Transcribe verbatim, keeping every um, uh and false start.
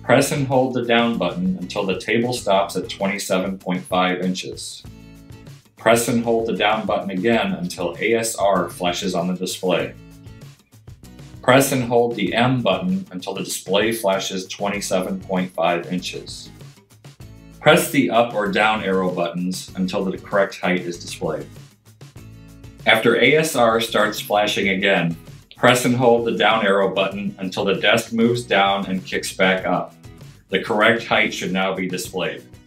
Press and hold the down button until the table stops at twenty-seven point five inches. Press and hold the down button again until A S R flashes on the display. Press and hold the M button until the display flashes twenty-seven point five inches. Press the up or down arrow buttons until the correct height is displayed. After A S R starts flashing again, press and hold the down arrow button until the desk moves down and kicks back up. The correct height should now be displayed.